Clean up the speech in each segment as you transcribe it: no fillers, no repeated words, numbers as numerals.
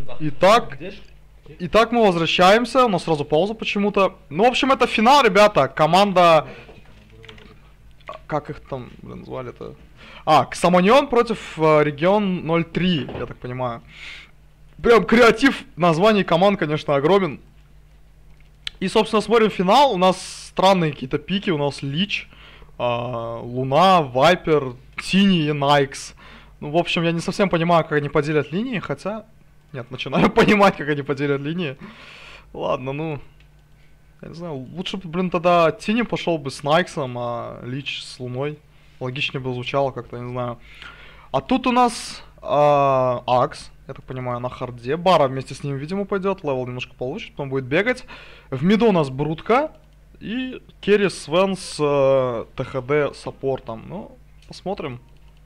Итак, итак, мы возвращаемся. У нас сразу пауза почему-то. Ну, в общем, это финал, ребята. Команда... Как их там, блин, звали-то? Ксамонион против Регион 03, я так понимаю. Прям креатив названий команд, конечно, огромен. И, собственно, смотрим финал. У нас странные какие-то пики. У нас Лич, Луна, Вайпер, Тини и Найкс. Ну, в общем, я не совсем понимаю, как они поделят линии, хотя... Нет, начинаю понимать, как они поделят линии. Ладно, ну... Я не знаю, лучше бы, блин, тогда Тини пошел бы с Найксом, а Лич с Луной. Логичнее бы звучало как-то, не знаю. А тут у нас Акс, я так понимаю, на харде. Бара вместе с ним, видимо, пойдет. Левел немножко получит, потом будет бегать. В миду у нас Брутка и Керри Свен с ТХД саппортом. Ну, посмотрим.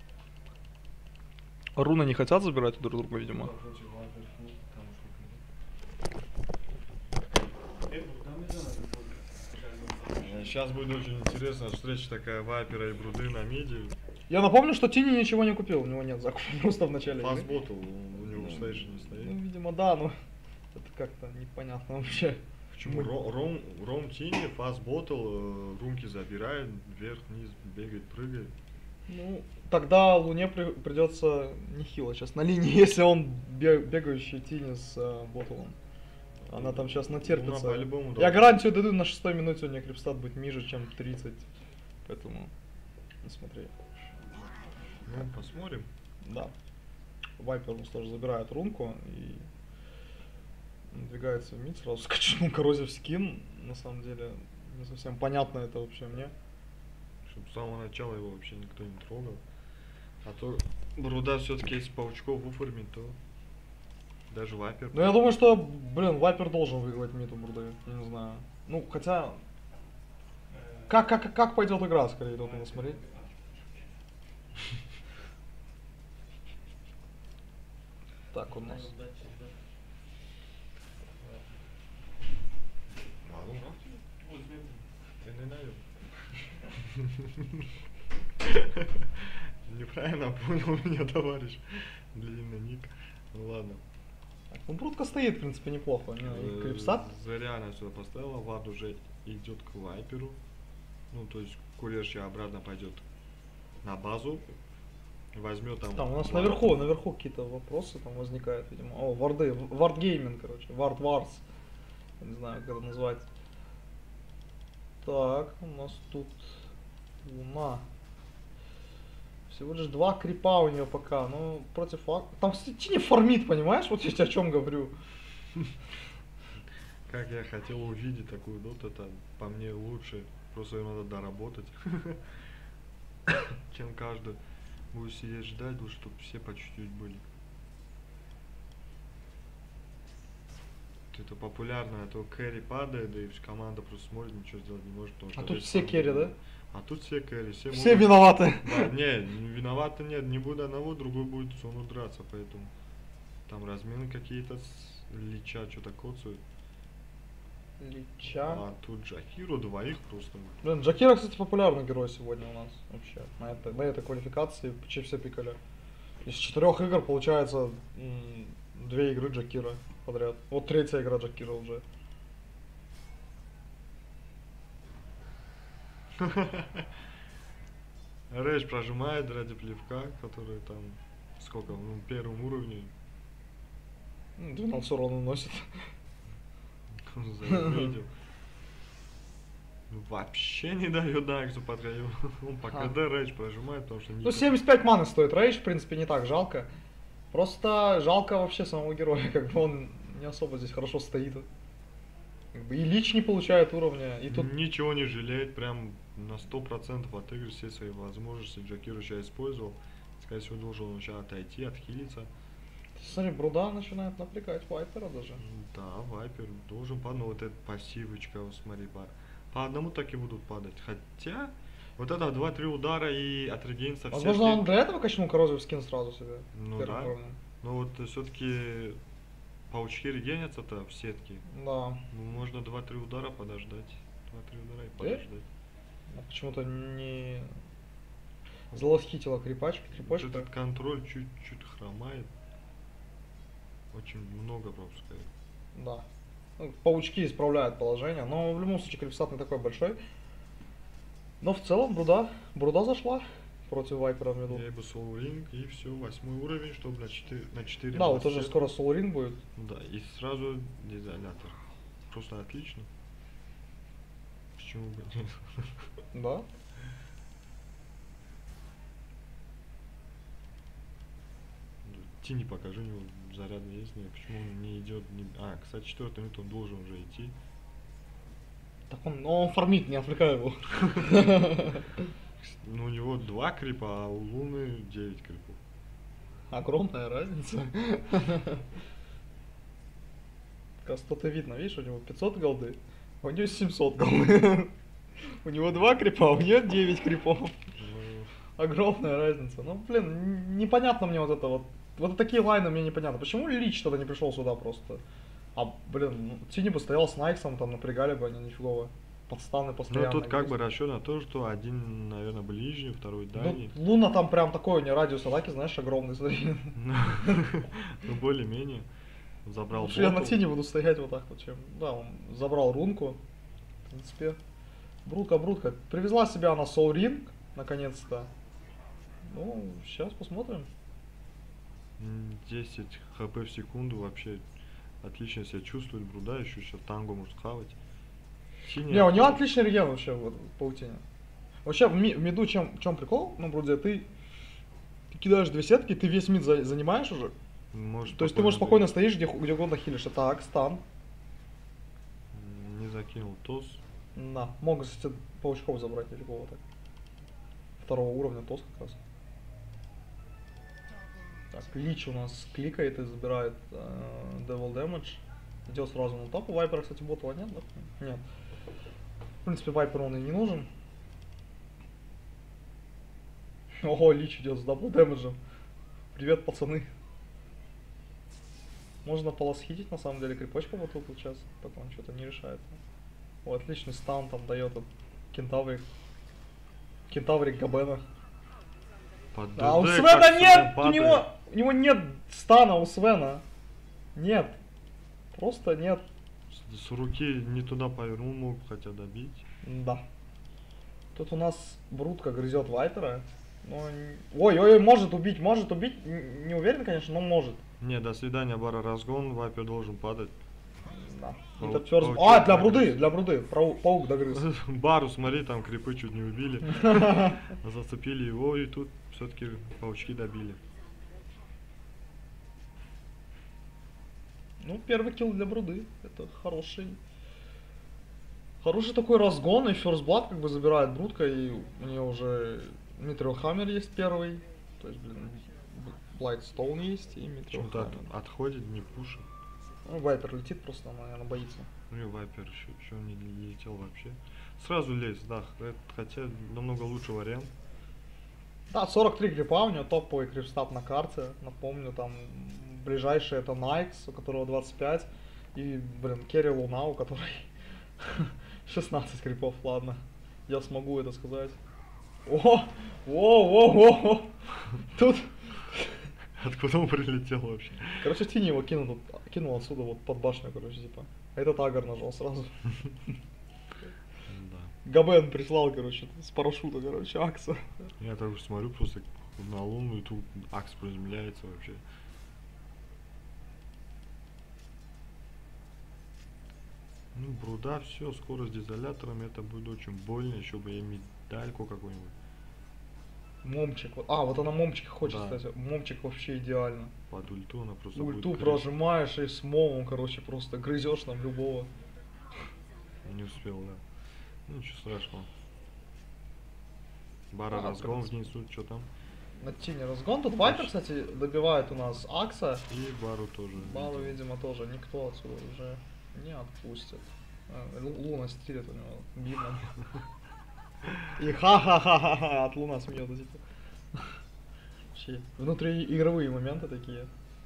Руны не хотят забирать друг друга, видимо. Сейчас будет очень интересная встреча такая Вайпера и Бруды на миде. Я напомню, что Тини ничего не купил, у него нет закупа просто в начале. Фастботл, у него стоит же не стоит. Ну, видимо, да, но это как-то непонятно вообще. Почему? Ром Тини, фастботл, румки забирает, вверх-вниз бегает, прыгает. Ну, тогда Луне придется нехило сейчас на линии, если он бегающий Тини с боттлом. Она там сейчас натерпится. Я гарантию даю, на 6-й минуте у нее крипстат будет ниже, чем 30. Поэтому, смотри. Ну, посмотрим. Да. Вайпер у нас тоже забирает рунку и двигается в мид, сразу скачнул коррозив скин. На самом деле, не совсем понятно это вообще мне. Чтобы с самого начала его вообще никто не трогал. А то Бруда все-таки, если паучков выформить, то даже Вайпер. Ну я думаю, что, блин, Вайпер должен выиграть мид у Бруды. Я не знаю. Ну, хотя... Как пойдет игра, скорее, тут надо смотреть. Так, у нас... Неправильно понял меня, товарищ. Длинный ник. Ну ладно. Ну, Брутка стоит, в принципе, неплохо. Крипстат? Зря она сюда поставила. Вард уже идет к Вайперу. Ну, то есть курьер сейчас обратно пойдет на базу. Возьмет там... Там у нас наверху какие-то вопросы там возникают, видимо. О, варды. Вард гейминг, короче. Вард варс. Не знаю, как это назвать. Так, у нас тут Луна. Всего лишь 2 крипа у нее пока, ну, против... Там, кстати, не фармит, понимаешь? Вот я тебе о чем говорю. Как я хотел увидеть такую доту, это по мне лучше. Просто ее надо доработать. Чем каждый будет сидеть ждать, лучше, чтобы все по чуть-чуть были. Это популярно, а то кэрри падает, да и команда просто смотрит, ничего сделать не может. А тут все керри, да? А тут все кэрри, все могут... виноваты. Да, не, виноваты нет, не будет одного, другой будет сону драться, поэтому там размены какие-то с Лича что-то коцают. Лича. А тут Джакиру двоих просто. Блин, Джакира, кстати, популярный герой сегодня у нас вообще. На этой квалификации почти все пикали. Из 4 игр получается 2 игры Джакира подряд. Вот 3-я игра Джакира уже. Рэш прожимает ради плевка, который там, сколько, ну, первом уровне. 12 урона наносит. Заметил. Вообще не дает Дайксу подходить. Он по КД Рэш прожимает, потому что... Ну, 75 маны стоит Рэш, в принципе, не так жалко. Просто жалко вообще самого героя, как бы он не особо здесь хорошо стоит. Как бы и Лич не получает уровня, и тут... Ничего не жалеет, прям на 100% отыгрывает все свои возможности. Джакиру сейчас использовал. Скорее всего, должен он сейчас отойти, отхилиться. Смотри, Бруда начинает напрягать Вайпера даже. Да, Вайпер должен падать, но вот эта пассивочка, вот смотри, по одному так и будут падать. Хотя, вот это 2-3 удара и отрегенится. Возможно, он для этого качнул коррозив скин сразу себе. Ну да. Но вот все-таки паучки регенятся-то в сетке. Да. Ну, можно 2-3 удара подождать. 2-3 удара и подождать. Почему-то не залосхитила крипачка. Вот этот контроль чуть-чуть хромает. Очень много пропускает. Да. Ну, паучки исправляют положение, но в любом случае крипстат не такой большой. Но в целом Бруда зашла против Вайпера в миду. Я бы Soul Ring и все, 8 уровень, чтобы на 4 Да, вот уже скоро Soul Ring будет. Да, и сразу дизолятор. Просто отлично. Почему бы нет? Да. Тини покажи, у него заряд есть, нет, почему он не идет. А, кстати, 4-й минут он должен уже идти. Так он фармит, не отвлекай его. Ну, у него 2 крипа, а у Луны 9 крипов. Огромная разница. Как раз тут и видно, видишь, у него 500 голды, а у него 700 голды. У него 2 крипа, а у нее 9 крипов. Огромная разница. Ну, блин, непонятно мне вот это вот. Вот такие лайны мне непонятно. Почему Лич тогда не пришел сюда просто? А, блин, Тини бы стоял с Найксом, там напрягали бы они нифигово. Подстаны постоянно. Ну, тут как бы расчет на то, что один, наверное, ближний, второй дальний. Ну, Луна там прям такой, у нее радиус атаки, знаешь, огромный, смотри. Ну, более-менее. Забрал Лучше я на боту. Тини буду стоять вот так вот, чем... Да, он забрал рунку. В принципе, Брутка. Привезла себя на Soul Ring, наконец-то. Ну, сейчас посмотрим. 10 хп в секунду вообще отлично себя чувствует. Бруда еще сейчас тангу может хавать. Не, у него отличный реген вообще в паутине. Вообще в миду в чем прикол? Ну, Бруде, ты кидаешь 2 сетки, ты весь мид занимаешь уже. То есть ты можешь спокойно стоишь, где угодно хилишь. Так, стан. Не закинул ТОС. Да, могут, кстати, паучков забрать или кого-то. 2-го уровня ТОС как раз. Так, Лич у нас кликает и забирает Devil Damage. Идет сразу на топ. У Вайпера, кстати, ботла нет, да? Нет. В принципе, Вайперу он и не нужен. Ого, Лич идет с дабл дэмэджем. Привет, пацаны. Можно полосхитить, на самом деле, крипочка вот тут сейчас. Так он что-то не решает. О, отличный стан там дает от Кентаврик Габена. А у Свена нет! У него нет стана у Свена. Нет. Просто нет. С руки не туда повернул, мог хотя добить. Да. Тут у нас Брутка грызет Вайпера. Ой, может убить. Не уверен, конечно, но может. Не, до свидания, Бара разгон, Вайпер должен падать. Да. Для Бруды. Паук догрыз. Бару, смотри, там крипы чуть не убили. Зацепили его, и тут все-таки паучки добили. Ну, первый килл для Бруды. Это хороший такой разгон, и First Blood как бы забирает Брутка, и у нее уже Митрио Хаммер есть первый. То есть, блин, Бlightstone есть и Митрио Хаммер. Отходит, не пушит. Ну, Вайпер летит просто, она, наверное, боится. Ну и Вайпер еще не летел вообще. Сразу лезть, да, хотя намного лучший вариант. Да, 43 крипа, у него топовый крипстат на карте. Напомню, там ближайший это Найкс, у которого 25. И, блин, Керри Луна, у которой 16 крипов, ладно. Я смогу это сказать. О! Тут... Откуда он прилетел вообще? Короче, Тини его кинул отсюда вот под башню, короче, типа. А этот Агар нажал сразу. Габен прислал, короче, с парашюта, короче, Акса. Я так уж смотрю просто на Луну, и тут Акс приземляется вообще. Ну, Бруда, все, скоро с дизолятором, это будет очень больно, еще бы я медальку какую-нибудь. Момчик, вот она момчик хочет, Да. кстати, момчик вообще идеально. Под ульту она просто Ульту будет прожимаешь и с момом, короче, просто грызешь там любого. Не успел, да. Ну, ничего страшного. Бара разгон внизу, что там? На Тине разгон. Тут Вайпер, кстати, добивает у нас Акса. И Бару тоже. Бару, видимо, тоже никто отсюда уже не отпустит. Луна стрелит у него бимом. И ха-ха-ха-ха-ха от Луна смеется, типа. Вообще, внутриигровые моменты такие.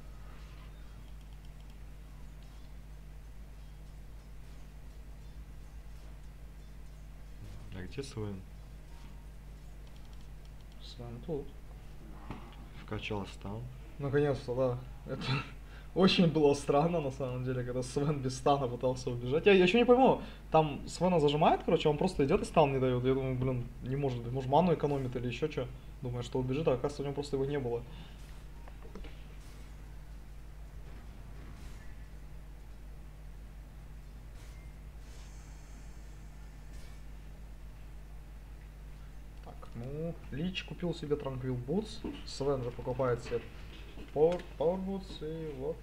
А где Свен? Свен тут. Вкачал стан. Наконец-то, да. Это Очень было странно, на самом деле, когда Свен без стана пытался убежать. Я еще не пойму, там Свена зажимает, короче, он просто идет и стан не дает. Я думаю, блин, не может быть, может ману экономит или еще что. Думаю, что убежит, а оказывается у него просто его не было. Так, ну, Лич купил себе Tranquil Boots, Свен же покупает себе Power Boots и вот.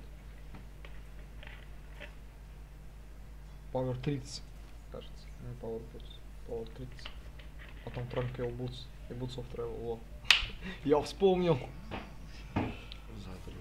Power 30, кажется, не Power Boots, Power 30. Потом Tranquil Boots и Boots of Travel, вот. Я вспомнил. Завтра.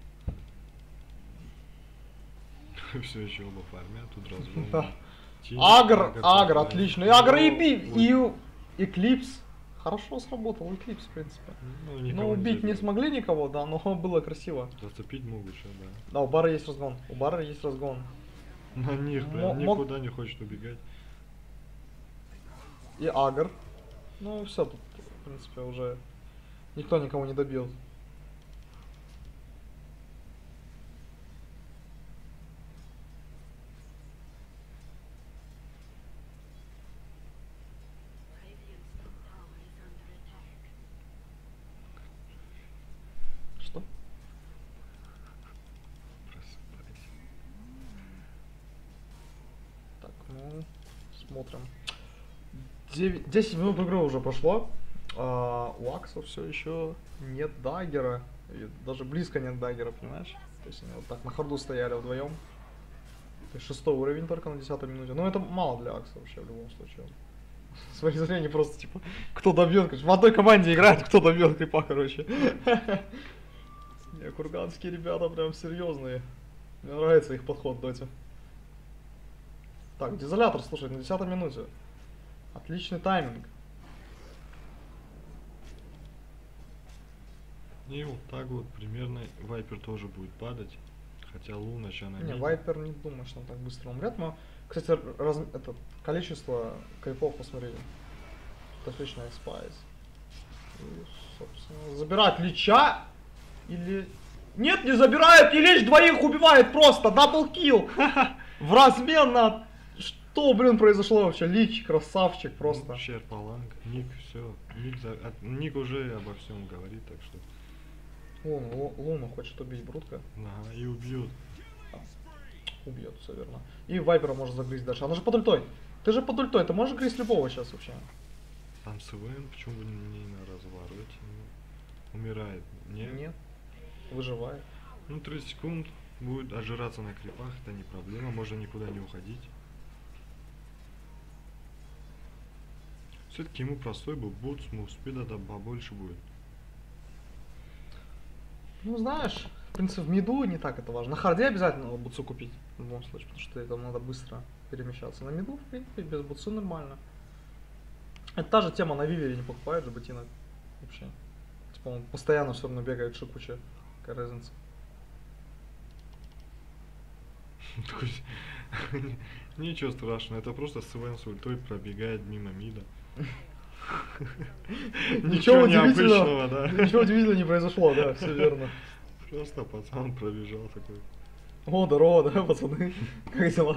Все еще оба фармят, тут разгон. Да. Агр, отлично. И Агр и Эклипс. Хорошо сработал Эклипс, в принципе. Ну, убить не смогли никого, да, но было красиво. Зацепить могут еще, да. Да, у Бара есть разгон. У Бара есть разгон. На них прям никуда не хочет убегать. И Агр. Ну, все, тут, в принципе, уже никто никого не добил. Что? Просыпайся. Так, ну, смотрим. 10 минут игры уже прошло. У Акса все еще нет даггера. И даже близко нет даггера, понимаешь? То есть они вот так на харду стояли вдвоем. То есть 6 уровень только на 10 минуте. Но это мало для Акса вообще в любом случае. Свои зрения просто типа, кто добьет, в одной команде играет, кто добьет крипа, короче. Не, курганские ребята прям серьезные. Мне нравится их подход в доте. Так, дезолятор, слушай, на 10 минуте. Отличный тайминг. И вот так вот примерно Вайпер тоже будет падать. Хотя Луна сейчас на Не, Вайпер не думаю, что он так быстро умрет, но, кстати, это количество крипов посмотрели. Отличная Спайс. И, собственно, забирает Лича или... Нет, не забирает, и Лич двоих убивает просто, даблкил. В размен на... Что, блин, произошло вообще? Лич, красавчик просто. Шерпаланг, Ник, все. Ник уже обо всем говорит, так что... Луну хочет убить Брутка. Ага, и убьет. Убьет, все верно. И Вайпера может загрызть дальше. Она же под ультой. Ты же под ультой, ты можешь грызть любого сейчас вообще. Там СВН, почему бы не на развороте? Умирает. Нет? Нет. Выживает. Ну, 30 секунд будет отжираться на крипах, это не проблема, можно никуда не уходить. Все-таки ему простой был бутс, мувспида да побольше будет. Ну, знаешь, в принципе, в миду не так это важно. На харде обязательно надо бутсу купить, в любом случае, потому что там надо быстро перемещаться. На миду, в принципе, без бутсу нормально. Это та же тема, на Вивере не покупают же ботинок вообще. Типа он постоянно все равно бегает шикуче. Какая разница? Ничего страшного, это просто Свен с ультой пробегает мимо мида. Ничего необычного, да. Ничего удивительного не произошло, да, все верно. Просто пацан пробежал такой. О, здорово, да, пацаны? Как дела?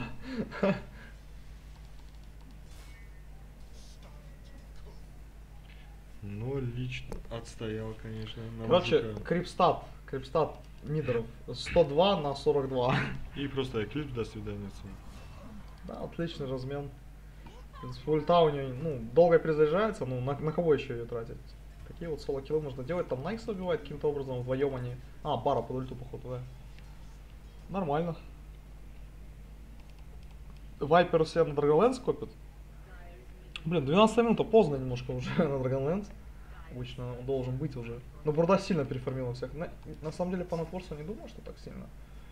Но Лич отстоял, конечно. Короче, крипстат мидеров 102 на 42. И просто эклипс, до свидания. Да, отличный размен. В принципе, ульта у нее, ну, долго перезаряжается, ну, на кого еще ее тратить? Такие вот соло-киллы можно делать, там Найкса убивает каким-то образом, вдвоем они... А, Бара под ульту, походу, да. Нормально. Вайпер у себя на Dragonlance копит. Блин, 12 минута, поздно немножко уже на Dragonlance. Обычно он должен быть уже. Но Бурда сильно переформила всех. На самом деле по Нетфорсу не думал, что так сильно.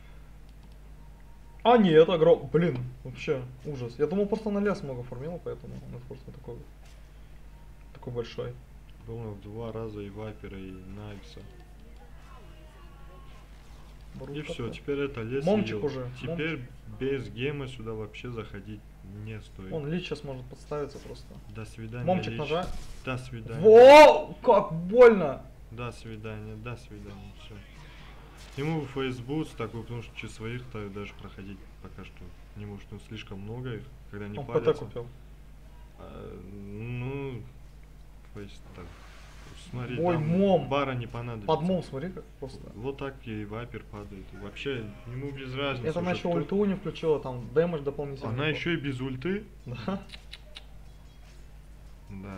А нет, блин, вообще ужас. Я думал, просто на лес много формила, поэтому Нетфорс не такой большой. Думаю, в 2 раза и Вайпера, и Найкса. И все, теперь это лес. Момчик уже. Теперь без гема сюда вообще заходить не стоит. Он Лич сейчас может подставиться просто. До свидания. Момчик Лич. нажать. До свидания. Во, как больно! До свидания, все. Ему фейсбук такой, потому что через своих-то даже проходить пока что не может, ну слишком много их, когда не Он палятся. ПТ купил. Ну, фейс так. Смотри, Ой, там мом. бара не понадобится. Под мом, смотри, как просто. Вот так и вайпер падает. Вообще, ему без разницы. Это она уже еще кто- ульту не включила, там дэмэдж дополнительный. Она был. еще и без ульты. Да. Да.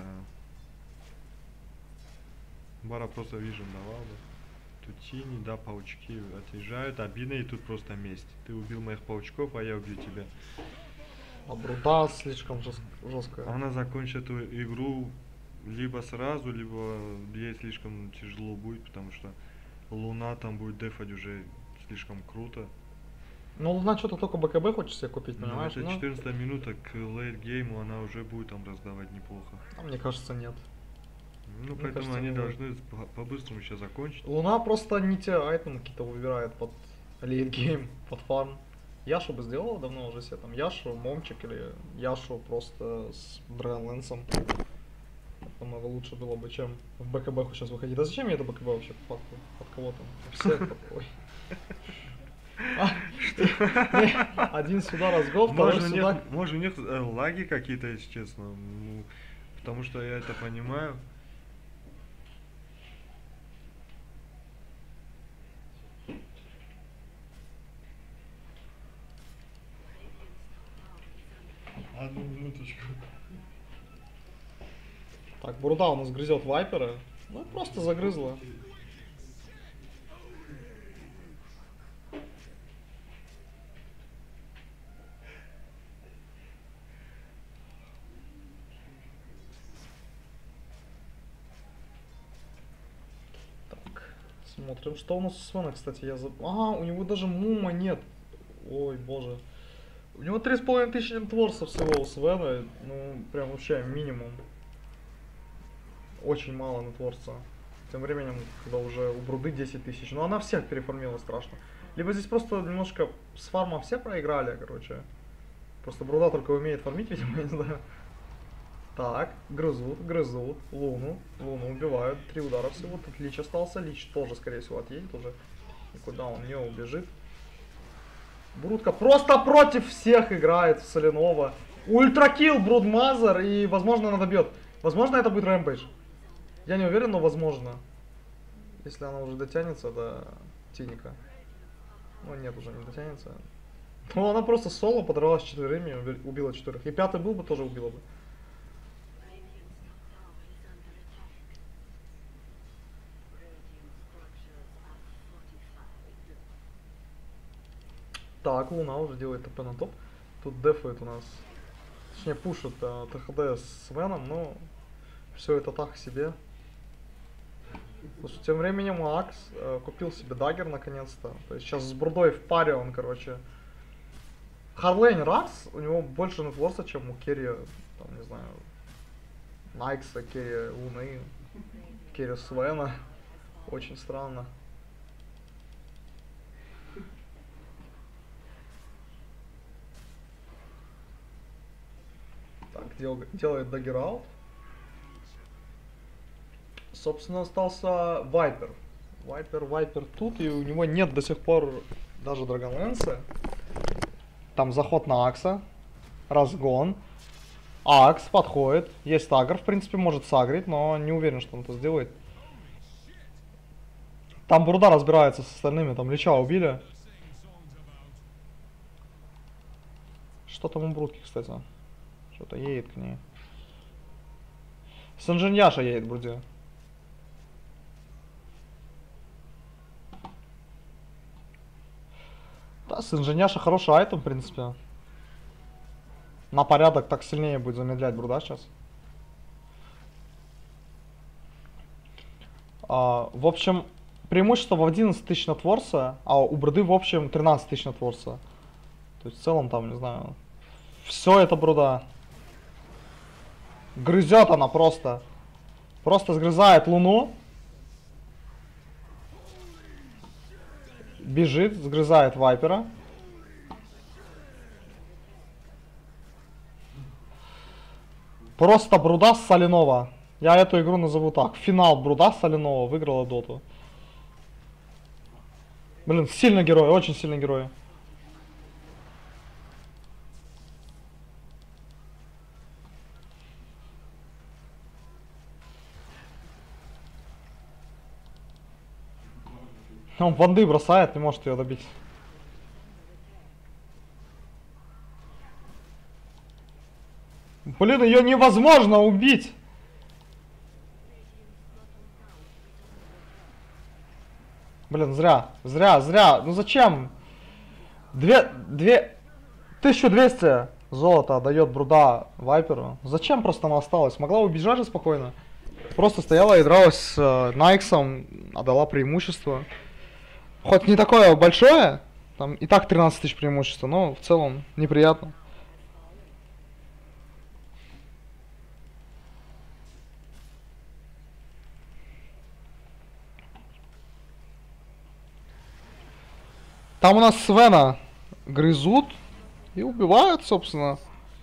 Бара просто вижен давал бы. Тут тени, да, паучки отъезжают, обидно, и тут просто месть. Ты убил моих паучков, а я убью тебя. А бруда слишком жесткая. Она закончит эту игру либо сразу, либо ей слишком тяжело будет, потому что Луна там будет дефать уже слишком круто. Ну, Луна что-то только БКБ хочет себе купить, Но понимаешь? это Ну, 14 минута к лейт гейму, она уже будет там раздавать неплохо. а мне кажется, нет. Ну, Мне поэтому кажется, они не должны по-быстрому сейчас закончить. Луна просто не те айтемы какие-то выбирает под лейтгейм, под фарм. Яшу бы сделала давно уже себе там. Яшу, Момчик или Яшу просто с Драгонлэнсом. Намного лучше было бы, чем в БКБ сейчас выходить. Да зачем мне это БКБ вообще по факту? Под кого там? Все ой. Один сюда разгол, второй сюда. Может у них лаги какие-то, если честно. Ну, потому что я это понимаю. Одну минуточку. Так, Бурда у нас грызет Вайпера. Ну, просто загрызла. Так, смотрим, что у нас у Свена, кстати, Ага, у него даже мума нет. Ой, боже. У него 3500 нетворса всего у Свена. Ну, прям вообще минимум. Очень мало нетворса. Тем временем, когда уже у Бруды 10 тысяч. Но она всех переформила страшно. Либо здесь просто немножко с фарма все проиграли, короче. Просто Бруда только умеет фармить, видимо, я не знаю. Так, грызут. Луну убивают. 3 удара всего. Тут Лич остался. Лич тоже, скорее всего, отъедет уже. Никуда он не убежит. Брудка просто против всех играет в Соленова. Ультракилл Брудмазер, и, возможно, она добьет. Возможно, это будет Рэмпейдж. Я не уверен, но возможно. Если она уже дотянется до Тиника. Ну нет, уже не дотянется. Ну она просто соло подралась с 4, убила 4. И 5-й был бы, тоже убила бы. Так, Луна уже делает ТП на топ. Тут дефает у нас. Точнее, пушит ТХД с Веном, но все это так себе. Слушай, тем временем Акс купил себе даггер наконец-то. То есть сейчас с Брудой в паре он, короче. Харлейн Ракс, у него больше нетворса, чем у Керри, там, не знаю, Найкса, Керри Луны, Керри Свена. Очень странно. Так, делает даггер аут. Собственно, остался Вайпер. Вайпер тут, и у него нет до сих пор даже Драгонлэнса. Там заход на Акса. Разгон. Акс подходит. Есть таггер, в принципе, может сагрить, но не уверен, что он это сделает. Там Бруда разбирается с остальными, там Лича убили. Что там у Брудки, кстати? Что-то едет к ней. Санжиньяша едет к Бруде. Да, Санжиньяша хороший айтем, в принципе. На порядок так сильнее будет замедлять Бруда сейчас. В общем, преимущество в 11 тысяч нетворса, а у Бруды в общем 13 тысяч нетворса. То есть в целом там, не знаю, все это Бруда. Грызет она просто. Просто сгрызает Луну. Бежит, сгрызает Вайпера. Просто Бруда с Соленова. Я эту игру назову так. Финал Бруда с Соленова выиграла доту. Блин, сильный герой, очень сильный герой. Он ванды бросает, не может ее добить. Блин, ее невозможно убить. Блин, зря. Ну зачем? 1200 золота дает Бруда Вайперу. Зачем просто она осталась? Могла убежать же спокойно. Просто стояла и дралась с Найксом, отдала преимущество. Хоть не такое большое, там и так 13 тысяч преимущества, но в целом неприятно. Там у нас Свена грызут и убивают, собственно.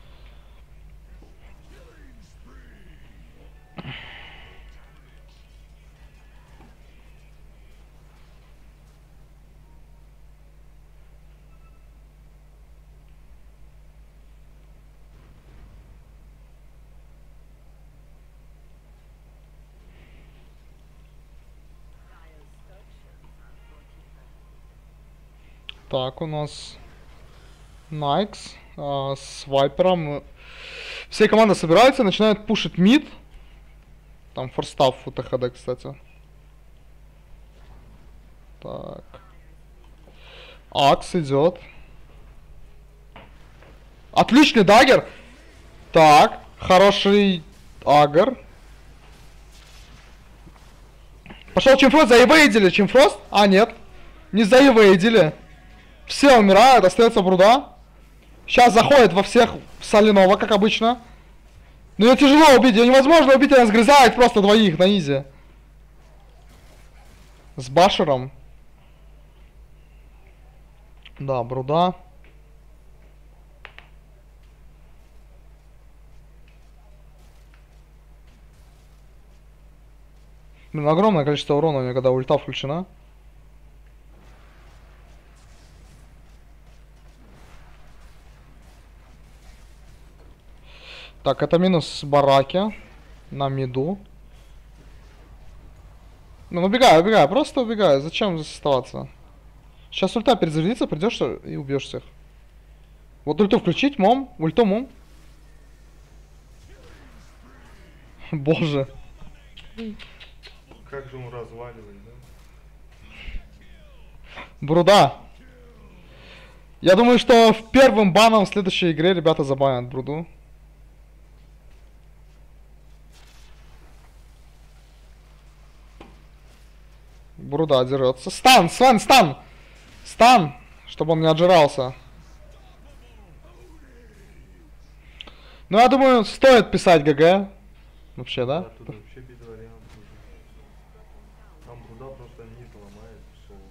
Так, у нас Найкс с Вайпером. Все команды собираются, начинают пушить мид. Там форстав у ТХД, кстати. Так. Акс идет. Отличный дагер. Так, хороший агр. Пошел Чимфрост, заевейдили Чимфрост? А, нет. Не заевейдили. Все умирают, остается Бруда. Сейчас заходит во всех соляного, как обычно. Но ее тяжело убить, ее невозможно убить, она сгрызает просто двоих на изи. С Башером. Да, Бруда. Блин, огромное количество урона у нее, когда ульта включена. Так, это минус бараки на миду. Ну, убегаю, просто убегаю. Зачем здесь оставаться? Сейчас ульта перезарядится, придешь и убьешь всех. Вот ульту включить, ульту мом. Боже. Как же он разваливает, да? Бруда. Я думаю, что в первым баном в следующей игре ребята забанят Бруду. Бруда дерется. Стан, Свен, стан! Стан! Чтобы он не отжирался. Ну, я думаю, стоит писать ГГ. Вообще, да? Да, тут вообще без вариантов уже. Там Бруда просто низ ломает в соло.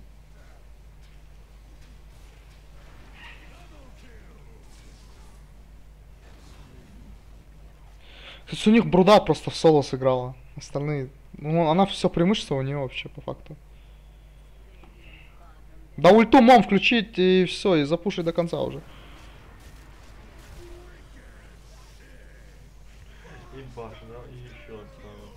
То есть у них Бруда просто в соло сыграла. Остальные... Ну, она все преимущество у нее вообще, по факту. Да ульту мом включить и все, и запушить до конца уже. И баш, да, и еще осталось.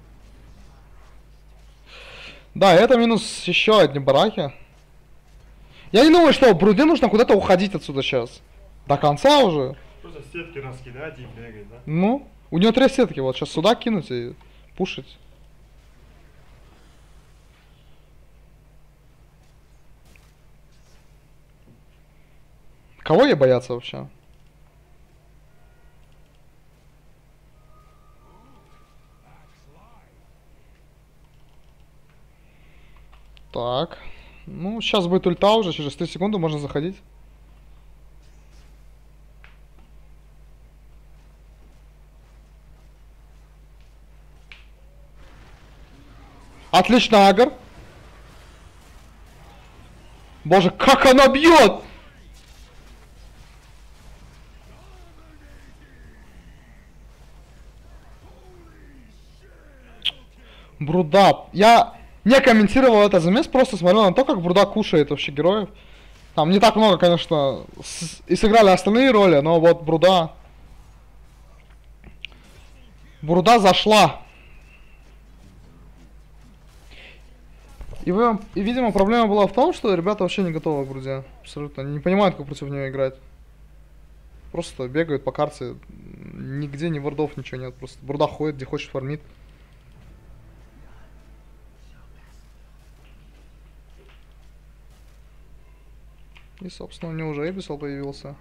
Да, это минус еще одни бараки. Я не думаю, что Бруде нужно куда-то уходить отсюда сейчас. До конца уже. Просто сетки раскидать и бегать, да? Ну, у нее 3 сетки, вот сейчас сюда кинуть и пушить. Кого ей бояться вообще? Так. Ну, сейчас будет ульта уже, через 3 секунды можно заходить. Отлично, агр. Боже, как она бьет! Бруда. Я не комментировал этот замес, просто смотрел на то, как Бруда кушает вообще героев. Там не так много, конечно, и сыграли остальные роли, но вот Бруда зашла. И, видимо, проблема была в том, что ребята вообще не готовы к Бруде. Абсолютно. Они не понимают, как против нее играть. Просто бегают по карте. Нигде ни вордов, ничего нет. Просто Бруда ходит, где хочет, фармит. И, собственно, у него уже Эбисол появился.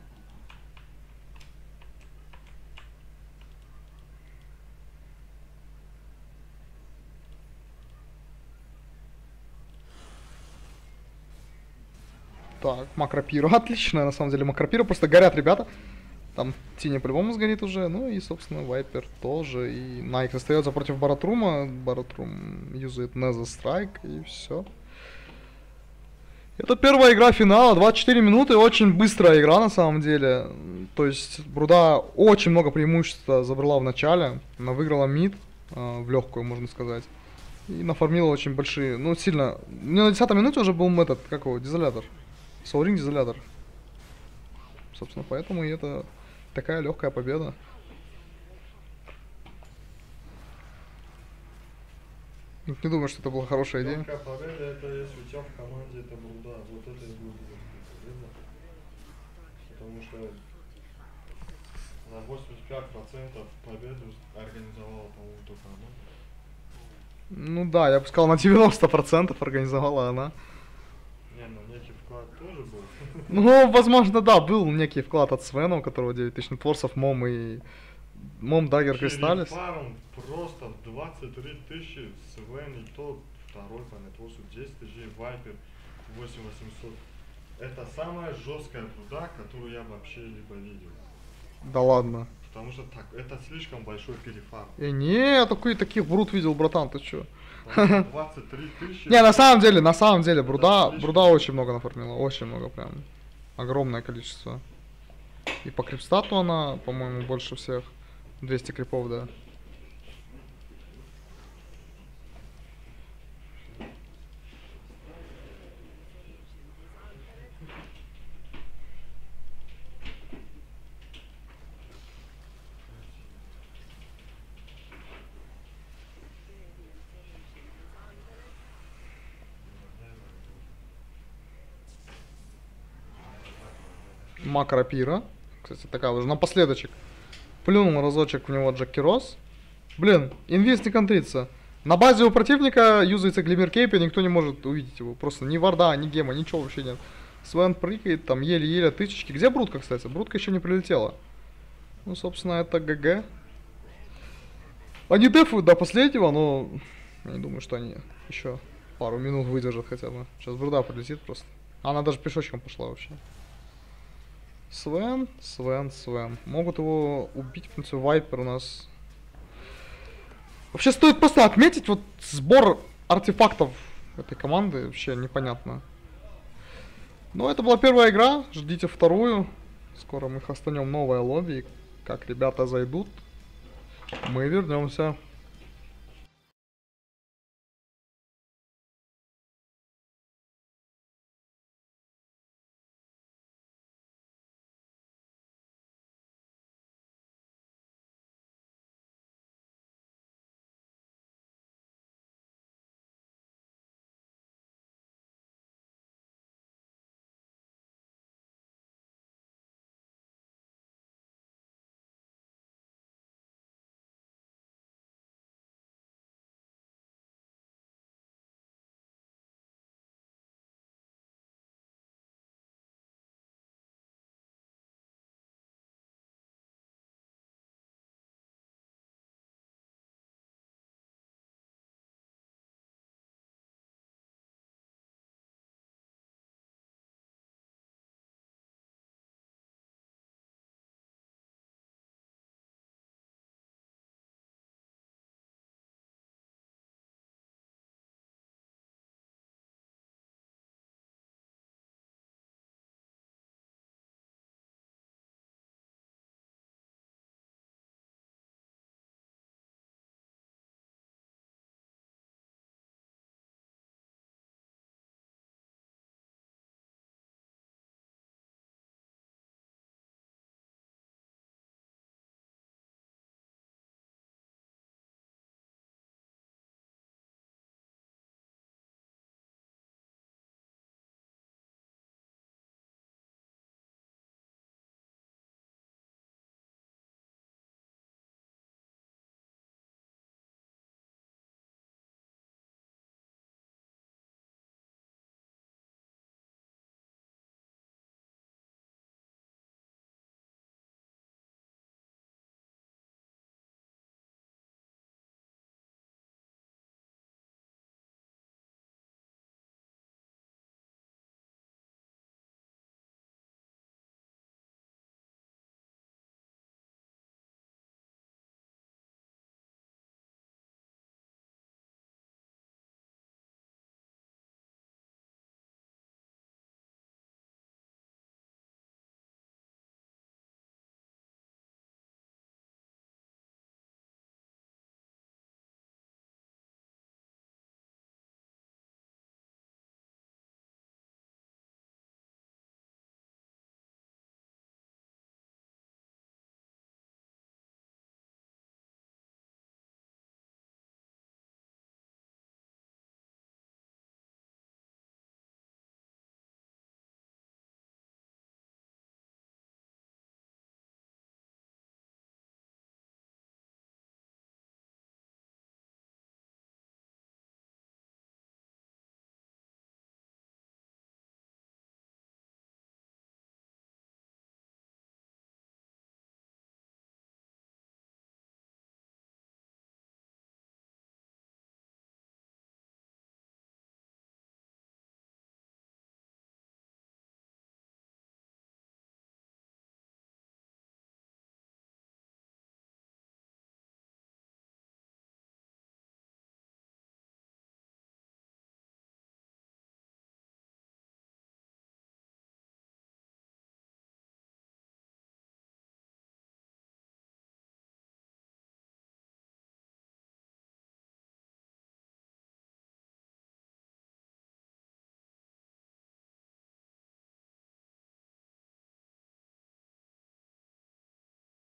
Так, Макропира. Отлично, на самом деле, Макропира. Просто горят ребята. Там Тини по-любому сгорит уже. Ну и, собственно, Вайпер тоже. И Найк остается против Баратрума. Баратрум юзает Неза Страйк. И все. Это первая игра финала. 24 минуты. Очень быстрая игра, на самом деле. То есть, Бруда очень много преимущества забрала в начале. Она выиграла мид. В легкую, можно сказать. И нафармила очень большие. Ну, сильно. У меня на 10-й минуте уже был этот, как его, дизолятор. Соуринг дизолятор. Собственно, поэтому и это такая легкая победа. Не думаю, что это была хорошая идея. Легкая победа, это если у тебя в команде это Бруда. Вот это и будет победа. Потому что на 85% победу организовала, по-моему, только она. Ну да, я бы сказал, на 90% организовала она. Не, ну некий вклад тоже был. Ну, возможно, да, был некий вклад от Свена, у которого 9000 нетворсов, Мом и... Мом, Даггер, Кристаллис. Фарм просто 23 тысячи, Свен и то второй по нетворсу 10 тысяч, Вайпер 8800. Это самая жесткая Бруда, которую я вообще либо видел. Да ладно. Потому что так, это слишком большой перефарм. Не, я таких Бруд видел, братан, ты чё? 23 тысячи. Не, на самом деле, Бруда очень много нафармила, очень много прям. Огромное количество. И по крипстату она, по-моему, больше всех. 200 крипов, да. Макропира. Кстати, такая уже напоследочек. Плюнул разочек в него Джеки Росс. Блин, инвиз не контрится. На базе у противника юзается Глиммер Кейп, и никто не может увидеть его. Просто ни варда, ни гема, ничего вообще нет. Свен прыгает, там еле-еле тычечки. Где Брудка, кстати? Брудка еще не прилетела. Ну, собственно, это ГГ. Они дефают до последнего, но я не думаю, что они еще пару минут выдержат хотя бы. Сейчас Бруда прилетит просто. Она даже пешочком пошла вообще. Свен. Могут его убить, в принципе, Вайпер у нас. Вообще стоит просто отметить вот сбор артефактов этой команды. Вообще непонятно. Но это была первая игра. Ждите вторую. Скоро мы хастанем новое лобби. Как ребята зайдут, мы вернемся.